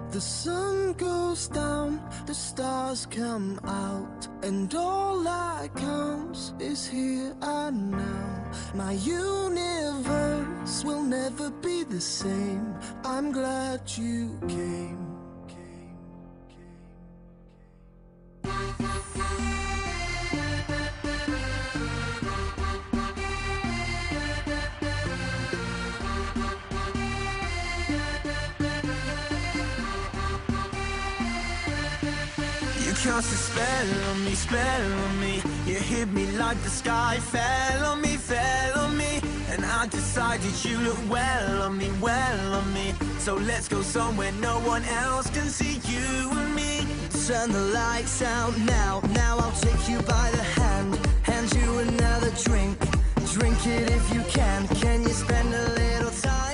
The sun goes down, the stars come out, and all that counts is here and now. My universe will never be the same. I'm glad you came. You cast a spell on me. You hit me like the sky fell on me, and I decided you look well on me, So let's go somewhere no one else can see you and me. Turn the lights out now, I'll take you by the hand you another drink. Drink it if you can you spend a little time